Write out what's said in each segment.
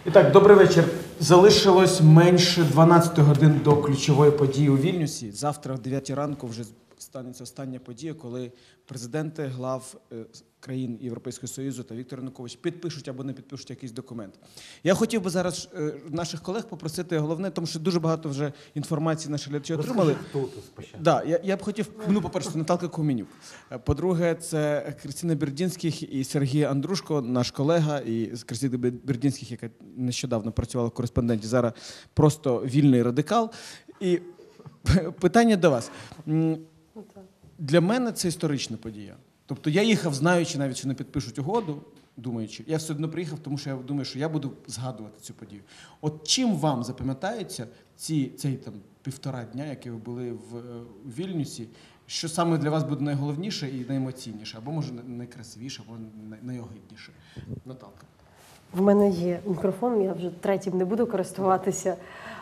І так, добрий вечір. Залишилось менше 12 годин до ключової події у Вільнюсі. Завтра о 9 ранку вже станеться остання подія, коли президенти глав країн Європейського Союзу та Віктор Янукович підпишуть або не підпишуть якийсь документ. Я хотів би зараз наших колег попросити головне, тому що дуже багато вже інформації наші глядачі отримали. Хто тут спочатку? Да, я б хотів, по-перше, Наталка Куменюк. По-друге, це Кристина Бердінських і Сергій Андрушко, наш колега, і Кристина Бердінських, яка нещодавно працювала в «Кореспонденті», зараз просто вільний радикал. І питання до вас. Для мене це історична подія. Тобто я їхав, знаючи навіть, що не підпишуть угоду, думаючи, я все одно приїхав, тому що я думаю, що я буду згадувати цю подію. От чим вам запам'ятається цей там півтора дня, які ви були в Вільнюсі, що саме для вас буде найголовніше і найемоційніше, або, може, найкрасивіше, або найогидніше? Наталка. В мене є мікрофон, я вже третім не буду користуватися.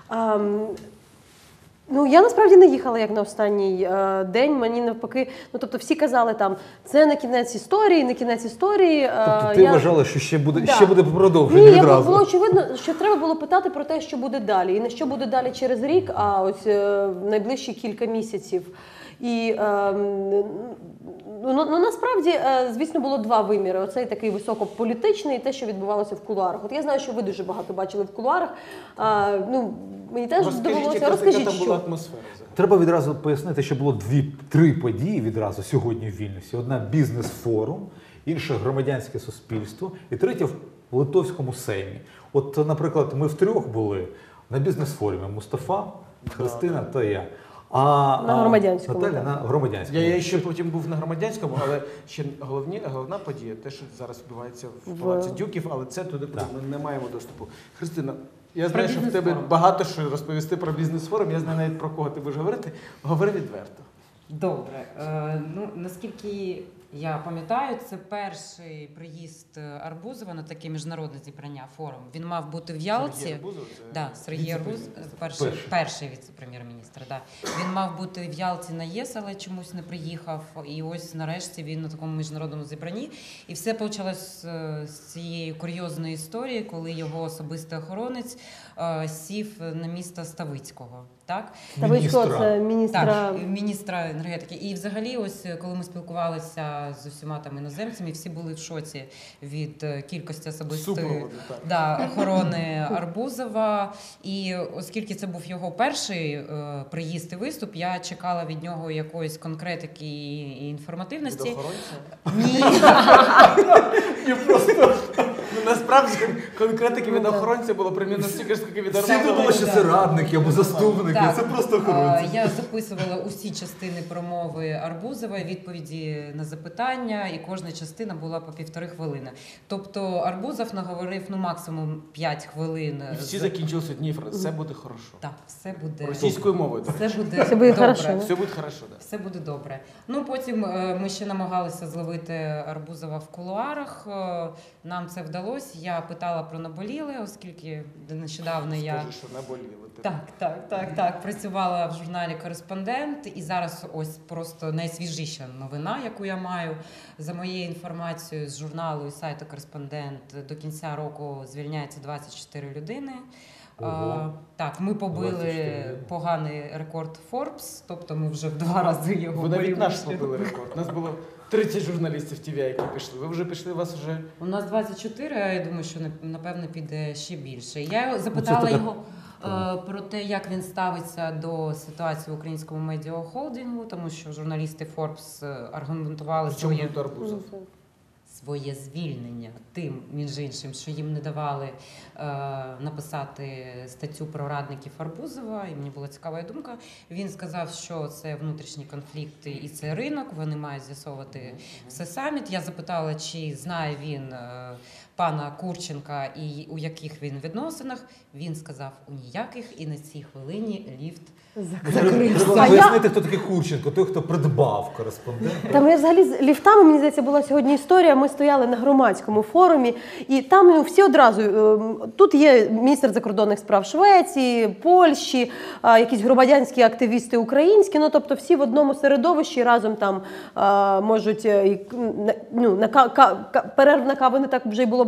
Я насправді не їхала як на останній день, мені навпаки, тобто всі казали там, це не кінець історії, не кінець історії. Тобто ти вважала, що ще буде продовження відразу? Було очевидно, що треба було питати про те, що буде далі. І не що буде далі через рік, а ось найближчі кілька місяців. І насправді, звісно, було два виміри. Оцей такий високополітичний і те, що відбувалося в кулуарах. От я знаю, що ви дуже багато бачили в кулуарах. Мені теж довелося. Розкажіть, яка там була атмосфера? Треба відразу пояснити, що було три події відразу сьогодні в Вільнюсі. Одна – бізнес-форум, інша – громадянське суспільство і третя – в Литовському сеймі. От, наприклад, ми втрьох були на бізнес-форумі. Мустафа, Христина та я. На громадянському. Наталя на громадянському. Я ще потім був на громадянському, але ще головна подія, те, що зараз відбувається в Палаці Дюків, але це туди ми не маємо доступу. Христина, я знаю, що в тебе багато що розповісти про бізнес-форум, я знаю навіть про кого ти будеш говорити. Говори відверто. Добре. Наскільки я пам'ятаю, це перший приїзд Арбузова на таке міжнародне зібрання, форум. Він мав бути в Ялті. Сергій Арбузов? Сергій Арбузов, перший віце-прем'єр-міністр. Да. Він мав бути в Ялті на ЄС, але чомусь не приїхав. І ось нарешті він на такому міжнародному зібранні. І все почалось з цієї курйозної історії, коли його особистий охоронець сів на місто Ставицького. Так? Ставицького – це міністра енергетики. І взагалі, ось коли ми спілкувалися з усіма там іноземцями, всі були в шоці від кількості особистої охорони Арбузова. І оскільки це був його перший приїзд і виступ, я чекала від нього якоїсь конкретики і інформативності. Від охоронця? Ні. Насправді, конкретики від охоронця було примірно стільки ж, скільки від Арбузова. Всі думали, що це радники або заступники, це просто охоронці. Я записувала усі частини промови Арбузова, відповіді на запитання, і кожна частина була по 1,5 хвилини. Тобто Арбузов наговорив максимум 5 хвилин. І всі закінчилися однією фразою. Все буде хорошо. Так, все буде. Російською мовою. Все буде добре. Все буде хорошо, да. Все буде добре. Потім ми ще намагалися зловити Арбузова в кулуарах. Нам це вдалося. Я питала про наболіле, оскільки нещодавно я... Скажи, що наболіли. Так. Працювала в журналі «Кореспондент», і зараз ось просто найсвіжіша новина, яку я маю. За моєю інформацією з журналу і сайту «Кореспондент» до кінця року звільняється 24 людини. Ми побили поганий рекорд Forbes, тобто ми вже в 2 рази його Ви навіть наш побили рекорд. У нас було 30 журналістів ТВ, які пішли. Ви вже пішли, вас вже... У нас 24, а я думаю, що напевно піде ще більше. Я запитала його про те, як він ставиться до ситуації в українському медіахолдингу, тому що журналісти Forbes аргументували своє звільнення тим, між іншим, що їм не давали написати статтю про радників Арбузова, і мені була цікава думка. Він сказав, що це внутрішні конфлікти і це ринок, вони мають з'ясовувати все самі. Я запитала, чи знає він пана Курченка і у яких він відносинах. Він сказав, у ніяких, і на цій хвилині ліфт закрився. Треба пояснити, хто такий Курченко, той, хто придбав «Кореспондент». Там взагалі з ліфтами, мені здається, була сьогодні історія. Ми стояли на громадському форумі, і там всі одразу, тут є міністр закордонних справ Швеції, Польщі, якісь громадянські активісти українські, тобто всі в одному середовищі разом там можуть, перерв на каву не так вже й було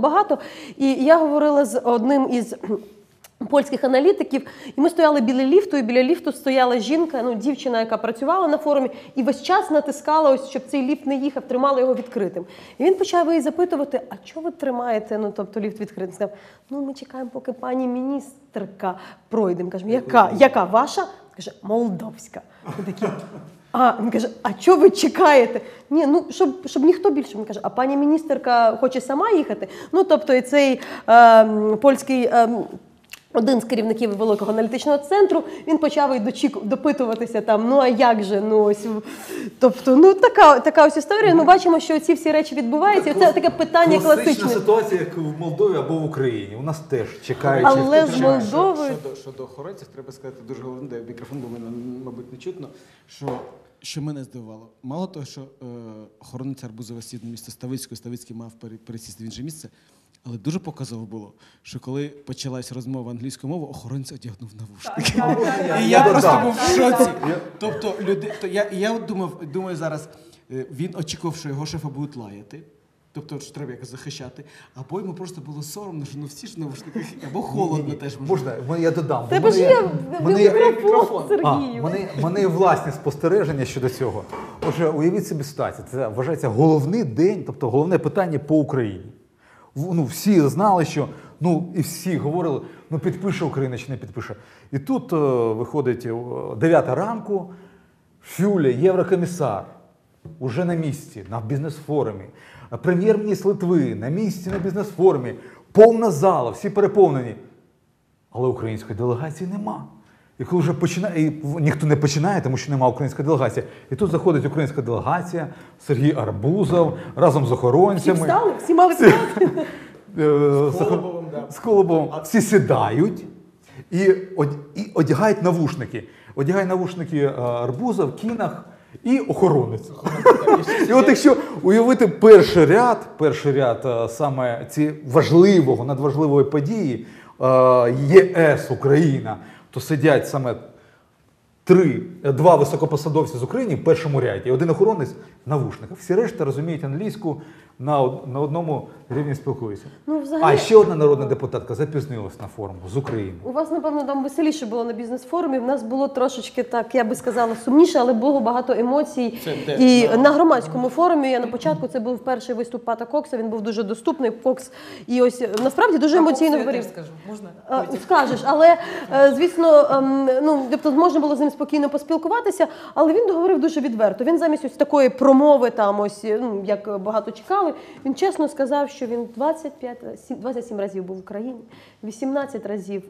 багато. І я говорила з одним із польських аналітиків, і ми стояли біля ліфту, і біля ліфту стояла жінка, ну, дівчина, яка працювала на форумі, і весь час натискала, ось, щоб цей ліфт не їхав, тримала його відкритим. І він почав її запитувати, а чого ви тримаєте, ну, тобто ліфт відкритим? Сказав, ну, ми чекаємо, поки пані міністерка пройде. Ми кажемо, яка? Яка? Ваша? Каже, молдовська. Ми такі, він каже, а чого ви чекаєте? Ні, ну, щоб ніхто більше. Він каже, а пані міністерка хоче сама їхати? Ну, тобто, і цей польський... один з керівників Великого аналітичного центру, він почав і допитуватися там, ну а як же, ну ось, тобто, ну така ось історія. Ми бачимо, що ці всі речі відбуваються, і це таке питання класичне. Класична ситуація, як в Молдові або в Україні. У нас теж чекають. Але з Молдовою... Щодо охоронців, треба сказати дуже головне, де мікрофон, бо мене, мабуть, не чутно, що мене здивувало. Мало того, що охоронець Арбузова сів на місце Ставицького, Ставицький мав пересісти в інше місце, але дуже показово було, що коли почалась розмова англійською мовою, охоронець одягнув навушники. І я просто був в шоці. Тобто, я думаю зараз, він очікував, що його шефа будуть лаяти. Тобто, що треба якось захищати. Або йому просто було соромно, що ну всі ж в навушниках, або холодно теж. Можна, я додам. Тебе ж є мікрофон, Сергію. В мене є власні спостереження щодо цього. Отже, уявіть собі ситуацію. Це вважається головний день, тобто головне питання по Україні. Ну, всі знали, що, ну, і всі говорили, ну, підпише Україна чи не підпише. І тут виходить 9 ранку, Фюле, єврокомісар, уже на місці, на бізнес-форумі. Прем'єр-міністр Литви на місці на бізнес-форумі. Повна зала, всі переповнені. Але української делегації нема. І коли вже починає, ніхто не починає, тому що немає української делегації. І тут заходить українська делегація, Сергій Арбузов, разом з охоронцями. Всі встали? Всі мали встати? З Колобовим. Всі сідають і одягають навушники. Одягає навушники Арбузов, Кінах і охоронець. І от якщо уявити перший ряд саме ці надважливої події ЄС, Україна, то сидять саме два високопосадовці з України в першому ряді, і один охоронець в навушниках. Всі решта розуміють англійську, на одному рівні спілкуються. Ну, взагалі... А ще одна народна депутатка запізнилась на форум з України. У вас, напевно, там веселіше було на бізнес-форумі. В нас було трошечки так, я би сказала, сумніше, але було багато емоцій. І на громадському форумі, я на початку, це був перший виступ Пата Кокса, він був дуже доступний, Кокс. І ось, насправді, дуже емоційно говорив. Я теж скажу, можна? Скажеш, але, звісно, ну, тобто, можна було з ним спокійно поспілкуватися, але він говорив дуже відверто. Він замість ось такої промови, там, ось, ну, як багато чекали, він чесно сказав, що він 27 разів був в Україні, 18 разів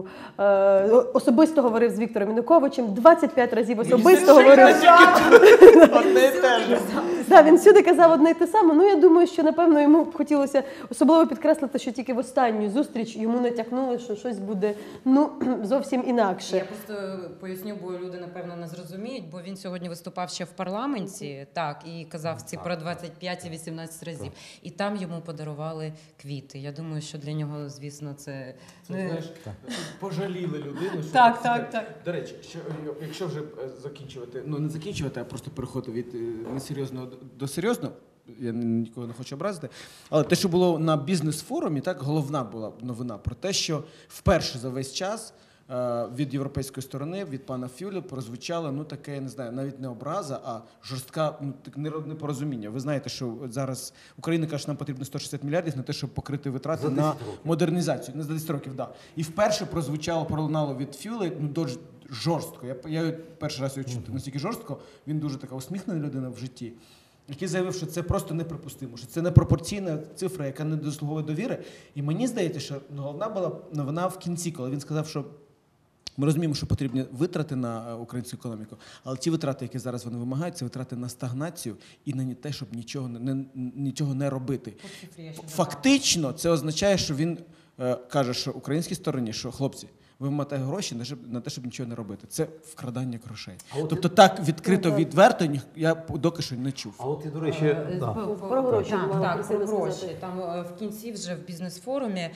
особисто говорив з Віктором Януковичем, 25 разів особисто говорив. Одне і те ж. Так, він всюди казав одне й те саме. Ну, я думаю, що, напевно, йому б хотілося особливо підкреслити, що тільки в останню зустріч йому натякнули, що щось буде, ну, зовсім інакше. Я просто поясню, бо люди, напевно, не зрозуміють, бо він сьогодні виступав ще в парламенті, так, і казав ці про 25 і 18 разів. І там йому подарували квіти. Я думаю, що для нього, звісно, це... Знаєш, пожаліли людину. Що Так. До речі, якщо вже закінчувати, ну не закінчувати, а просто переходити від несерйозного до серйозного, я нікого не хочу образити, але те, що було на бізнес-форумі, так, головна була новина про те, що вперше за весь час від європейської сторони, від пана Фюле прозвучало, ну таке, я не знаю, навіть не образа, а жорстка, ну, непорозуміння. Ви знаєте, що зараз Україна каже, що нам потрібно 160 мільярдів на те, щоб покрити витрати на модернізацію. Не за 10 років, так. Да. І вперше пролунало від Фюле, ну, дуже жорстко. Я перший раз його чув настільки жорстко, він дуже така усміхнена людина в житті, який заявив, що це просто неприпустимо, що це непропорційна цифра, яка не дослуговує довіри. І мені здається, що головна була новина в кінці, коли він сказав, що ми розуміємо, що потрібні витрати на українську економіку, але ті витрати, які зараз вони вимагають, це витрати на стагнацію і на те, щоб нічого не робити. Фактично, це означає, що він каже, що українській стороні, що хлопці, ви маєте гроші на те, щоб нічого не робити. Це вкрадання грошей. А от Тобто так відкрито, відверто я доки що не чув. А от я, до речі, да. Про гроші мала Так, Христина про гроші. сказати. Там в кінці вже в бізнес-форумі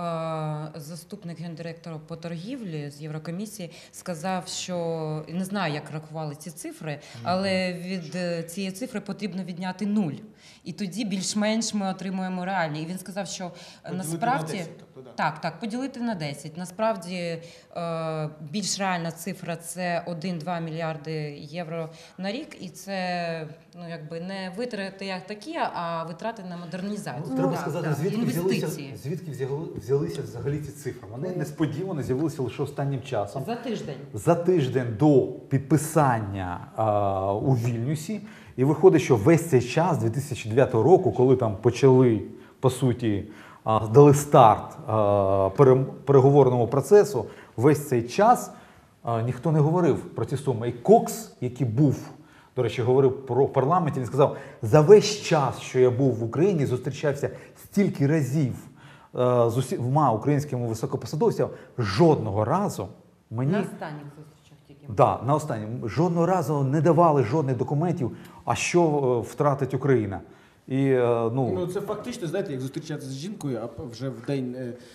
заступник гендиректора по торгівлі з Єврокомісії сказав, що не знаю, як рахували ці цифри, але від цієї цифри потрібно відняти 0. І тоді більш-менш ми отримуємо реальні. І він сказав, що насправді... на 10, тобто, да. Так, поділити на 10. Насправді більш реальна цифра – це 1-2 мільярди євро на рік, і це не витрати як такі, а витрати на модернізацію. Треба Так, сказати, так. звідки Інвестиції. взялися взагалі ці цифри. Вони несподівано з'явилися лише останнім часом. За тиждень. За тиждень до підписання у Вільнюсі. І виходить, що весь цей час, 2009 року, коли там почали, по суті, дали старт переговорному процесу, весь цей час ніхто не говорив про ці суми. І Кокс, який був, до речі, говорив про парламенті, він сказав, за весь час, що я був в Україні, зустрічався стільки разів з усіма українськими високопосадовцями, жодного разу мені... На останніх зустрічах тільки. Да, на останньому. Жодного разу не давали жодних документів, а що втратить Україна. І, Це фактично, знаєте, як зустрічатися з жінкою, а вже в день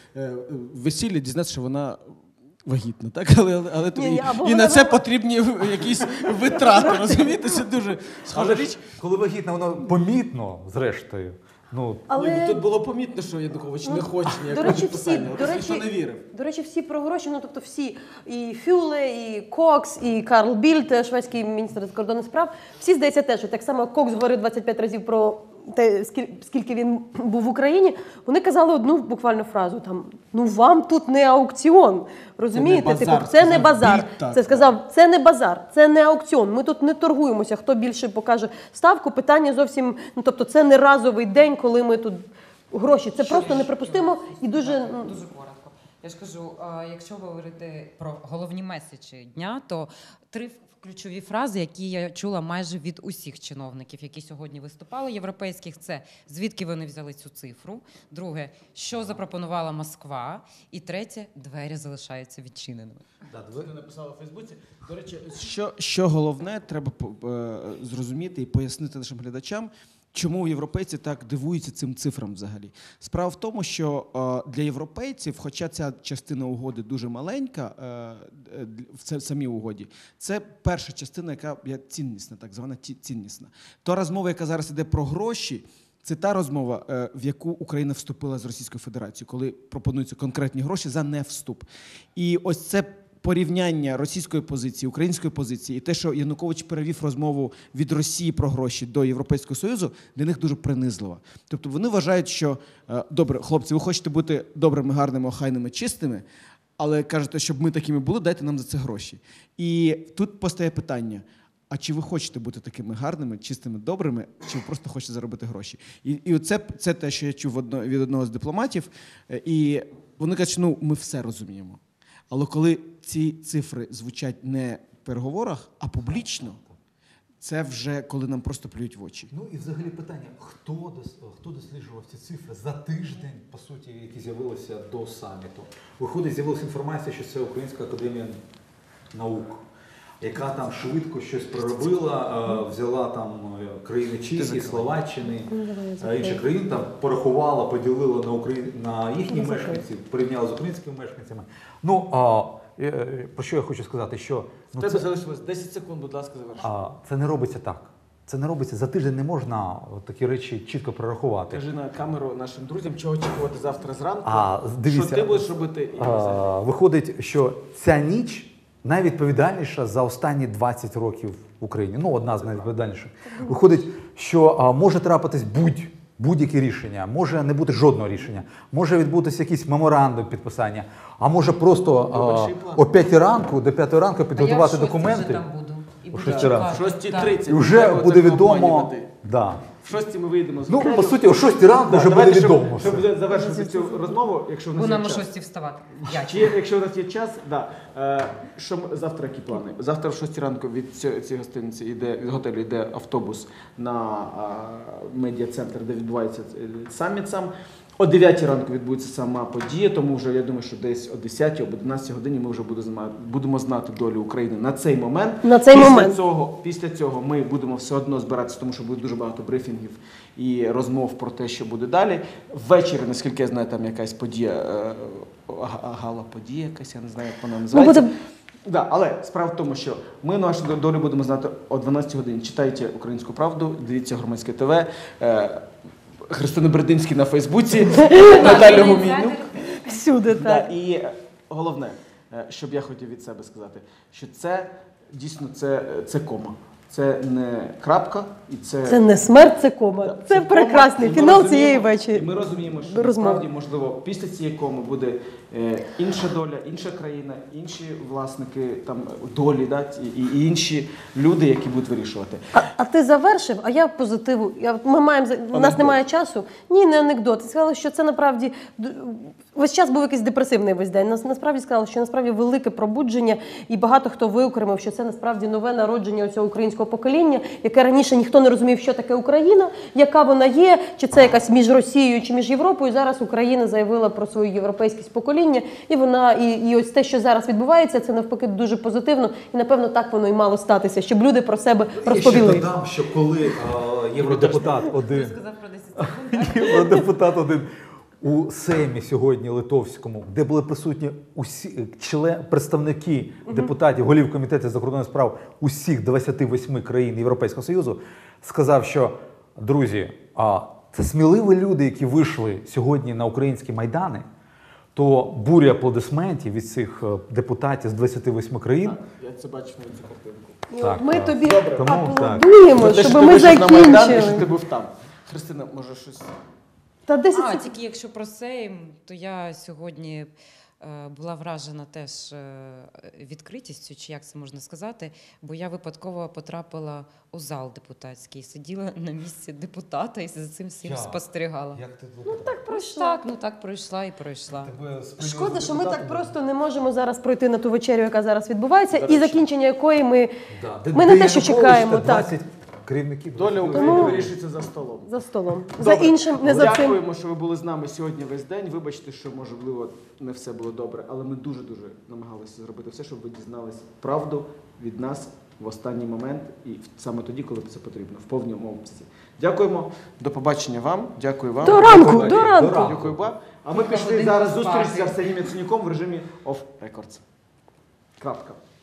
весілля дізнатися, що вона вагітна, так? Але і на це потрібні якісь витрати, розумієте? Це дуже схожа річ. коли вагітна, воно помітно, зрештою. Але... Тут було помітно, що Янукович не хоче до ніякого речі, підписання. до Ніхто не вірив. До речі, всі про гроші, тобто всі, і Фюле, і Кокс, і Карл Більд, шведський міністр закордонних справ, всі, здається, теж, так само Кокс говорив 25 разів про те, скільки він був в Україні, вони казали одну буквально фразу, вам тут не аукціон, розумієте? Це не базар. Це сказав, це не базар, це не аукціон, ми тут не торгуємося, хто більше покаже ставку, питання зовсім, тобто це не разовий день, коли ми тут гроші, це просто неприпустимо і дуже... Дуже коротко. Я ж кажу, якщо говорити про головні меседжі дня, то 3 ключові фрази, які я чула майже від усіх чиновників, які сьогодні виступали, європейських, це звідки вони взяли цю цифру, друге, що запропонувала Москва, і третє, двері залишаються відчиненими. Ти написала у Фейсбуці. До речі, що головне, треба зрозуміти і пояснити нашим глядачам, чому європейці так дивуються цим цифрам взагалі. Справа в тому, що для європейців, хоча ця частина угоди дуже маленька, в самій угоді, це перша частина, яка є ціннісна, так звана ціннісна. Та розмова, яка зараз йде про гроші, це та розмова, в яку Україна вступила з Російською Федерацією, коли пропонуються конкретні гроші за невступ. І ось це порівняння російської позиції, української позиції і те, що Янукович перевів розмову від Росії про гроші до Європейського Союзу, для них дуже принизливо. Тобто вони вважають, що, добре, хлопці, ви хочете бути добрими, гарними, охайними, чистими, але кажете, щоб ми такими були, дайте нам за це гроші. І тут постає питання, а чи ви хочете бути такими гарними, чистими, добрими, чи ви просто хочете заробити гроші? І це те, що я чув від одного з дипломатів, і вони кажуть, що ми все розуміємо. Але коли ці цифри звучать не в переговорах, а публічно, це вже коли нам просто плюють в очі. І взагалі питання, хто досліджував ці цифри за тиждень, по суті, які з'явилися до саміту? Виходить, з'явилася інформація, що це Українська академія наук, яка там швидко щось проробила, взяла там країни Чехії, Словаччини, інших країн, там порахувала, поділила на їхні мешканці, порівняла з українськими мешканцями. Про що я хочу сказати, що... В тебе залишилось 10 секунд, будь ласка, завершуй. Це не робиться так. Це не робиться. За тиждень не можна такі речі чітко прорахувати. Кажи на камеру нашим друзям, чого очікувати завтра зранку, дивіться, що ти будеш робити. Виходить, що ця ніч найвідповідальніша за останні 20 років в Україні. Одна з найвідповідальніших. Виходить, що може трапитись будь-яке рішення, може не бути жодного рішення, може відбутися якийсь меморандум підписання, а може просто о 5 ранку, до 5 ранку підготувати документи. Там буду. О 6 ранку. В 6:30. І вже буде відомо. В 6 ми вийдемо з по суті, о 6 ранку вже буде відомо. Щоб завершити цю розмову, якщо в нас Будемо є о час. 6 вставати. Якщо у нас є час, що завтра які плани? Завтра в 6 ранку від цієї гостиниці від готелю йде автобус на медіа-центр, де відбувається саміт сам. О 9 ранку відбудеться сама подія, тому вже я думаю, що десь о 10 або 11 годині ми вже будемо знати долю України на цей момент. На цей момент. Після цього ми будемо все одно збиратися, тому що буде дуже багато брифінгів і розмов про те, що буде далі. Ввечері, наскільки я знаю, там якась подія, гала-подія якась, я не знаю, як вона називається. Да, але справа в тому, що ми нашу долю будемо знати о 12 годині. Читайте «Українську правду», дивіться «Громадське ТВ», Христину Бердинський на Фейсбуці, Наталю Гуменюк. Всюди, Да, так. і головне, щоб я хотів від себе сказати, що це дійсно це кома. Це не крапка, і Це не смерть, це кома. Да, Це кома. прекрасний І ми фінал розуміємо- цієї І вечері. ми розуміємо, що Розмови. насправді, можливо, після цієї коми буде інша доля, інша країна, інші власники там долі, да, і інші люди, які будуть вирішувати. А ти завершив, а я позитиву. У нас немає часу. Ні, не анекдот. Ти сказала, що це насправді весь час був якийсь депресивний весь день. Насправді сказала, що насправді велике пробудження, і багато хто виокремив, що це насправді нове народження цього українського покоління, яке раніше ніхто не розумів, що таке Україна, яка вона є, чи це якась між Росією, чи між Європою. Зараз Україна заявила про свою європейськість покоління, і вона і ось те, що зараз відбувається, це навпаки дуже позитивно, і напевно так воно і мало статися, щоб люди про себе Я ще розповіли. додам, що коли євродепутат один Сказав про 10 секунд. Євродепутат один у Сеймі сьогодні литовському, де були присутні усі представники депутатів, голів комітету закордонних справ усіх 28 країн Європейського Союзу, сказав, що, друзі, це сміливі люди, які вийшли сьогодні на українські майдани, то буря аплодисментів від цих депутатів з 28 країн. Я це бачив на цю картинку. І Так, от ми так. тобі Тому так. аплодуємо, За те, що щоб ти ми вийшов на Майдан і що ти закінчили. був там. Христина, може щось? Та 10 А, секунд. тільки якщо про Сейм, то я сьогодні була вражена теж відкритістю, чи як це можна сказати, бо я випадково потрапила у зал депутатський, сиділа на місці депутата і за цим всім спостерігала. Як ти Пройшла. Так пройшла і пройшла. Шкода, що ми так просто не можемо зараз пройти на ту вечерю, яка зараз відбувається, і закінчення якої ми не те, що чекаємо, так, 20 керівників. Доля України вирішується за столом. за столом. Добре. За іншим, не за цим. Дякуємо, що ви були з нами сьогодні весь день. Вибачте, що, можливо, не все було добре, але ми дуже-дуже намагалися зробити все, щоб ви дізнались правду від нас в останній момент і саме тоді, коли це потрібно, в повному обсязі. Дякуємо, до побачення вам, дякую вам. До ранку, Дякую. до ранку. Дякую вам. А ми пішли Один зараз спати. зустріч з Арсенієм Яценюком в режимі off records. Крапка.